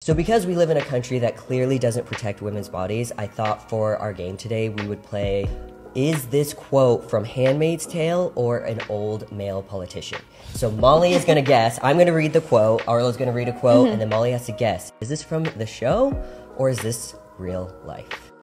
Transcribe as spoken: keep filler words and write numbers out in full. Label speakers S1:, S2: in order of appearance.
S1: So because we live in a country that clearly doesn't protect women's bodies, I thought for our game today we would play, is this quote from Handmaid's Tale or an old male politician? So Molly is gonna guess, I'm gonna read the quote, Arlo's gonna read a quote, mm-hmm. and then Molly has to guess, is this from the show or is this real life?